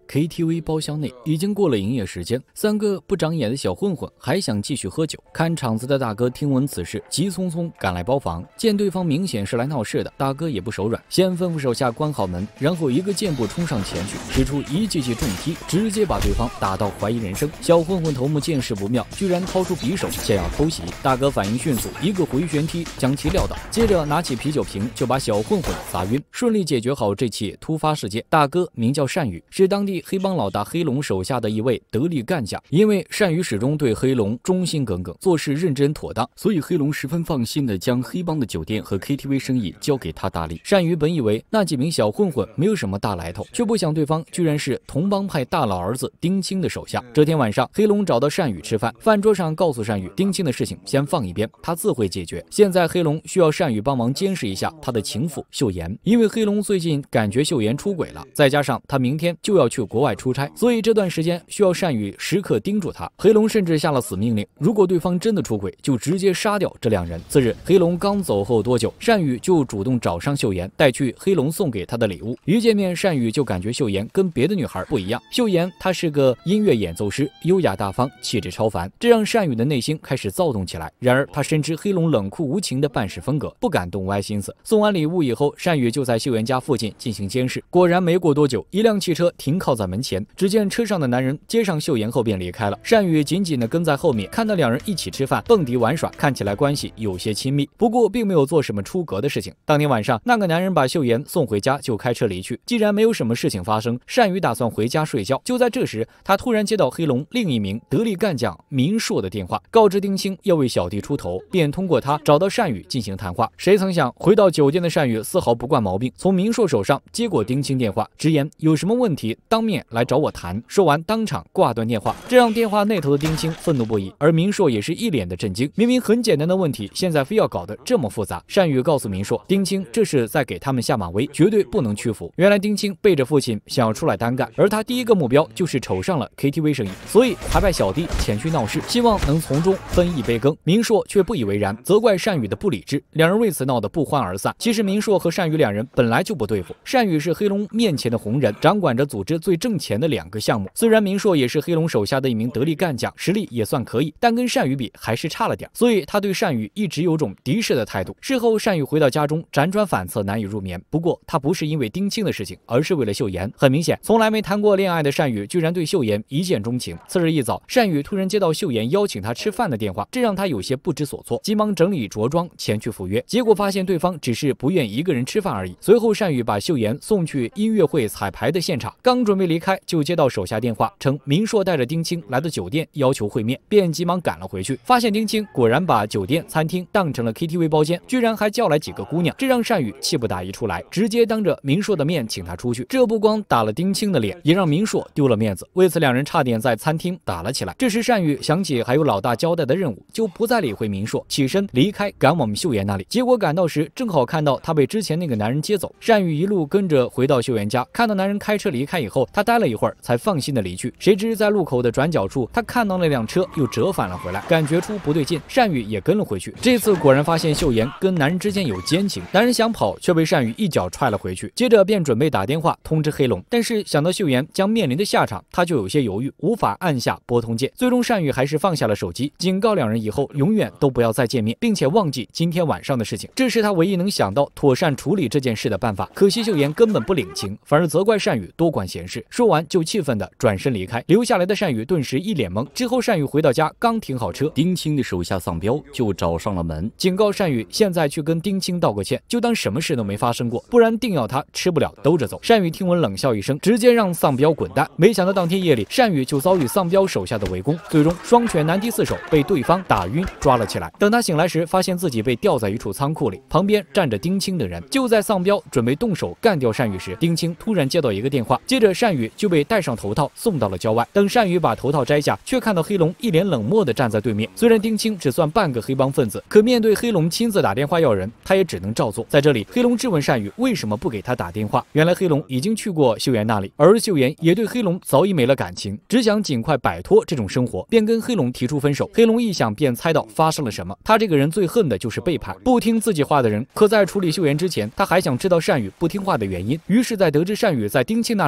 KTV 包厢内已经过了营业时间，三个不长眼的小混混还想继续喝酒。看场子的大哥听闻此事，急匆匆赶来包房，见对方明显是来闹事的，大哥也不手软，先吩咐手下关好门，然后一个箭步冲上前去，使出一记记重踢，直接把对方打到怀疑人生。小混混头目见势不妙，居然掏出匕首想要偷袭，大哥反应迅速，一个回旋踢将其撂倒，接着拿起啤酒瓶就把小混混砸晕，顺利解决好这起突发事件。大哥名叫单宇，是当地黑帮老大黑龙手下的一位得力干将，因为单宇始终对黑龙忠心耿耿，做事认真妥当，所以黑龙十分放心的将黑帮的酒店和 KTV 生意交给他打理。单宇本以为那几名小混混没有什么大来头，却不想对方居然是同帮派大佬儿子丁青的手下。这天晚上，黑龙找到单宇吃饭，饭桌上告诉单宇，丁青的事情先放一边，他自会解决。现在黑龙需要单宇帮忙监视一下他的情妇秀妍，因为黑龙最近感觉秀妍出轨了，再加上他明天就要去国外出差，所以这段时间需要单宇时刻盯住他。黑龙甚至下了死命令，如果对方真的出轨，就直接杀掉这两人。次日，黑龙刚走后多久，单宇就主动找上秀妍，带去黑龙送给他的礼物。一见面，单宇就感觉秀妍跟别的女孩不一样。秀妍她是个音乐演奏师，优雅大方，气质超凡，这让单宇的内心开始躁动起来。然而他深知黑龙冷酷无情的办事风格，不敢动歪心思。送完礼物以后，单宇就在秀妍家附近进行监视。果然没过多久，一辆汽车停靠在门前，只见车上的男人接上秀妍后便离开了。单宇紧紧地跟在后面，看到两人一起吃饭、蹦迪玩耍，看起来关系有些亲密，不过并没有做什么出格的事情。当天晚上，那个男人把秀妍送回家就开车离去。既然没有什么事情发生，单宇打算回家睡觉。就在这时，他突然接到黑龙另一名得力干将明硕的电话，告知丁青要为小弟出头，便通过他找到单宇进行谈话。谁曾想回到酒店的单宇丝毫不惯毛病，从明硕手上接过丁青电话，直言有什么问题当面来找我谈。说完当场挂断电话，这让电话那头的丁青愤怒不已，而明硕也是一脸的震惊。明明很简单的问题，现在非要搞得这么复杂。单宇告诉明硕，丁青这是在给他们下马威，绝对不能屈服。原来丁青背着父亲想要出来单干，而他第一个目标就是瞅上了 KTV 生意，所以还派小弟前去闹事，希望能从中分一杯羹。明硕却不以为然，责怪单宇的不理智，两人为此闹得不欢而散。其实明硕和单宇两人本来就不对付，单宇是黑龙面前的红人，掌管着组织最挣钱的两个项目。虽然明硕也是黑龙手下的一名得力干将，实力也算可以，但跟单宇比还是差了点，所以他对单宇一直有种敌视的态度。事后单宇回到家中，辗转反侧，难以入眠。不过他不是因为丁青的事情，而是为了秀妍。很明显，从来没谈过恋爱的单宇居然对秀妍一见钟情。次日一早，单宇突然接到秀妍邀请他吃饭的电话，这让他有些不知所措，急忙整理着装前去赴约，结果发现对方只是不愿一个人吃饭而已。随后单宇把秀妍送去音乐会彩排的现场，刚准备离开，就接到手下电话，称明硕带着丁青来到酒店要求会面，便急忙赶了回去，发现丁青果然把酒店餐厅当成了 KTV 包间，居然还叫来几个姑娘，这让单宇气不打一处来，直接当着明硕的面请他出去。这不光打了丁青的脸，也让明硕丢了面子，为此两人差点在餐厅打了起来。这时单宇想起还有老大交代的任务，就不再理会明硕，起身离开赶往秀妍那里。结果赶到时正好看到他被之前那个男人接走，单宇一路跟着回到秀妍家，看到男人开车离开以后，他待了一会儿才放心的离去。谁知在路口的转角处，他看到那辆车又折返了回来，感觉出不对劲，单宇也跟了回去。这次果然发现秀妍跟男人之间有奸情，男人想跑却被单宇一脚踹了回去，接着便准备打电话通知黑龙，但是想到秀妍将面临的下场，他就有些犹豫，无法按下拨通键。最终单宇还是放下了手机，警告两人以后永远都不要再见面，并且忘记今天晚上的事情，这是他唯一能想到妥善处理这件事的办法。可惜秀妍根本不领情，反而责怪单宇多管闲事，说完就气愤的转身离开，留下来的单宇顿时一脸懵。之后单宇回到家，刚停好车，丁青的手下丧彪就找上了门，警告单宇现在去跟丁青道个歉，就当什么事都没发生过，不然定要他吃不了兜着走。单宇听闻冷笑一声，直接让丧彪滚蛋。没想到当天夜里，单宇就遭遇丧彪手下的围攻，最终双拳难敌四手，被对方打晕抓了起来。等他醒来时，发现自己被吊在一处仓库里，旁边站着丁青的人。就在丧彪准备动手干掉单宇时，丁青突然接到一个电话，接着单宇就被戴上头套送到了郊外。等单宇把头套摘下，却看到黑龙一脸冷漠地站在对面。虽然丁青只算半个黑帮分子，可面对黑龙亲自打电话要人，他也只能照做。在这里，黑龙质问单宇为什么不给他打电话。原来黑龙已经去过秀妍那里，而秀妍也对黑龙早已没了感情，只想尽快摆脱这种生活，便跟黑龙提出分手。黑龙一想便猜到发生了什么，他这个人最恨的就是背叛，不听自己话的人。可在处理秀妍之前，他还想知道单宇不听话的原因，于是在得知单宇在丁青那里以后，直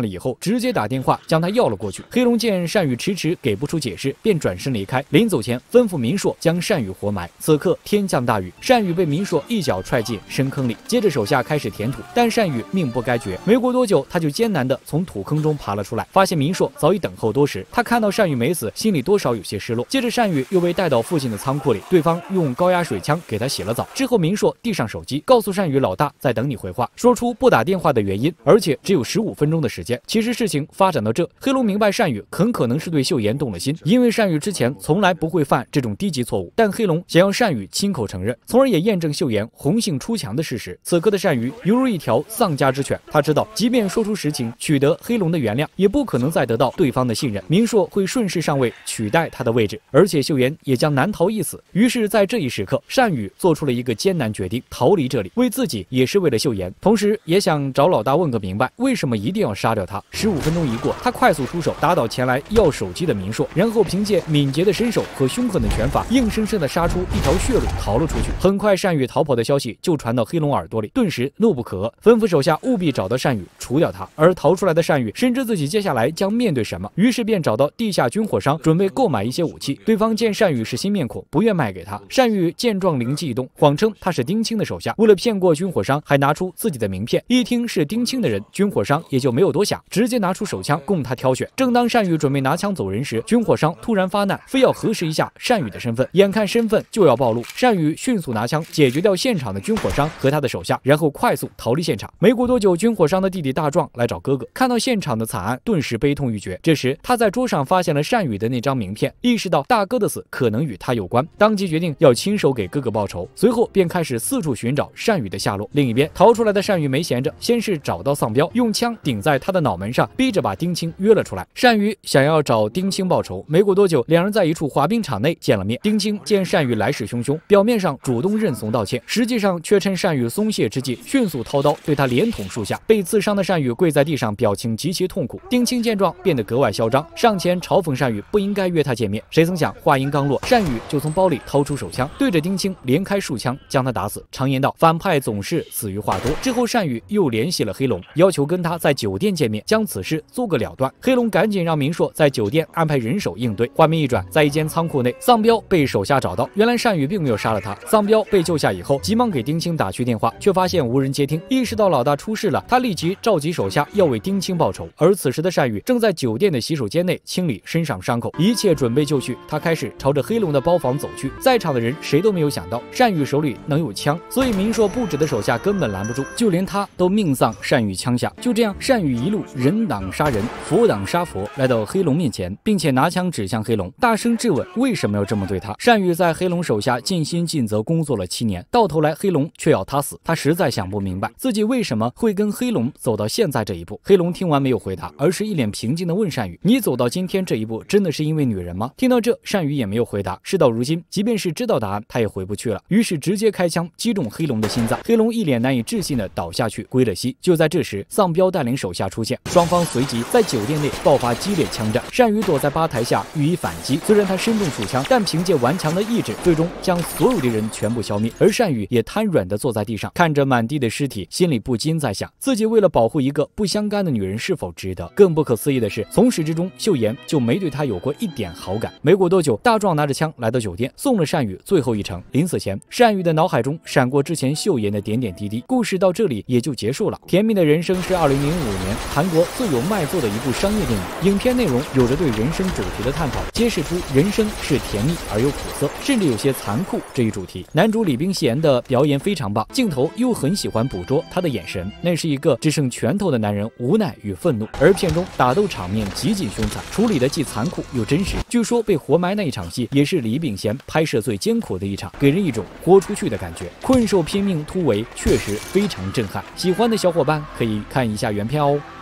直接打电话将他要了过去。黑龙见单于迟迟给不出解释，便转身离开。临走前吩咐民硕将单于活埋。此刻天降大雨，单于被民硕一脚踹进深坑里，接着手下开始填土，但单于命不该绝。没过多久，他就艰难地从土坑中爬了出来，发现民硕早已等候多时。他看到单于没死，心里多少有些失落。接着单于又被带到附近的仓库里，对方用高压水枪给他洗了澡。之后民硕递上手机，告诉单于老大在等你回话，说出不打电话的原因，而且只有15分钟的时间。其实事情发展到这，黑龙明白单于很可能是对秀妍动了心，因为单于之前从来不会犯这种低级错误，但黑龙想要单于亲口承认，从而也验证秀妍红杏出墙的事实。此刻的单于犹如一条丧家之犬，他知道即便说出实情，取得黑龙的原谅，也不可能再得到对方的信任，民硕会顺势上位取代他的位置，而且秀妍也将难逃一死。于是在这一时刻，单于做出了一个艰难决定，逃离这里，为自己也是为了秀妍，同时也想找老大问个明白，为什么一定要杀掉他。15分钟一过，他快速出手打倒前来要手机的民硕，然后凭借敏捷的身手和凶狠的拳法，硬生生的杀出一条血路逃了出去。很快单于逃跑的消息就传到黑龙耳朵里，顿时怒不可遏，吩咐手下务必找到单于除掉他。而逃出来的单于深知自己接下来将面对什么，于是便找到地下军火商准备购买一些武器。对方见单于是新面孔，不愿卖给他。单于见状灵机一动，谎称他是丁青的手下，为了骗过军火商，还拿出自己的名片。一听是丁青的人，军火商也就没有多想，直接拿出手枪供他挑选。正当单于准备拿枪走人时，军火商突然发难，非要核实一下单于的身份。眼看身份就要暴露，单于迅速拿枪解决掉现场的军火商和他的手下，然后快速逃离现场。没过多久，军火商的弟弟大壮来找哥哥，看到现场的惨案，顿时悲痛欲绝。这时他在桌上发现了单于的那张名片，意识到大哥的死可能与他有关，当即决定要亲手给哥哥报仇。随后便开始四处寻找单于的下落。另一边，逃出来的单于没闲着，先是找到丧彪，用枪顶在他的脑门上，逼着把丁青约了出来。单于想要找丁青报仇，没过多久，两人在一处滑冰场内见了面。丁青见单于来势汹汹，表面上主动认怂道歉，实际上却趁单于松懈之际，迅速掏刀对他连捅数下。被刺伤的单于跪在地上，表情极其痛苦。丁青见状变得格外嚣张，上前嘲讽单于不应该约他见面。谁曾想话音刚落，单于就从包里掏出手枪，对着丁青连开数枪，将他打死。常言道，反派总是死于话多。之后单于又联系了黑龙，要求跟他在酒店见面，将此事做个了断。黑龙赶紧让民硕在酒店安排人手应对。画面一转，在一间仓库内，丧彪被手下找到，原来单于并没有杀了他。丧彪被救下以后，急忙给丁青打去电话，却发现无人接听。意识到老大出事了，他立即召集手下要为丁青报仇。而此时的单于正在酒店的洗手间内清理身上伤口，一切准备就绪。他开始朝着黑龙的包房走去。在场的人谁都没有想到单于手里能有枪，所以民硕布置的手下根本拦不住，就连他都命丧单于枪下。就这样，单于一路人挡杀人，佛挡杀佛，来到黑龙面前，并且拿枪指向黑龙，大声质问为什么要这么对他。单于在黑龙手下尽心尽责工作了7年，到头来黑龙却要他死，他实在想不明白自己为什么会跟黑龙走到现在这一步。黑龙听完没有回答，而是一脸平静地问单于：“你走到今天这一步，真的是因为女人吗？”听到这，单于也没有回答。事到如今，即便是知道答案，他也回不去了，于是直接开枪击中黑龙的心脏。黑龙一脸难以置信地倒下去，归了西。就在这时，丧彪带领手下出现，双方随即在酒店内爆发激烈枪战。单于躲在吧台下予以反击，虽然他身中数枪，但凭借顽强的意志，最终将所有敌人全部消灭。而单于也瘫软地坐在地上，看着满地的尸体，心里不禁在想，自己为了保护一个不相干的女人是否值得。更不可思议的是，从始至终秀妍就没对他有过一点好感。没过多久，大壮拿着枪来到酒店，送了单于最后一程。临死前，单于的脑海中闪过之前秀妍的点点滴滴。故事到这里也就结束了。甜蜜的人生是2005年韩国最有卖座的一部商业电影，影片内容有着对人生主题的探讨，揭示出人生是甜蜜而又苦涩，甚至有些残酷这一主题。男主李冰贤的表演非常棒，镜头又很喜欢捕捉他的眼神，那是一个只剩拳头的男人无奈与愤怒。而片中打斗场面极尽凶残，处理的既残酷又真实。据说被活埋那一场戏也是李炳贤拍摄最艰苦的一场，给人一种豁出去的感觉。困兽拼命突围确实非常震撼，喜欢的小伙伴可以看一下原片哦。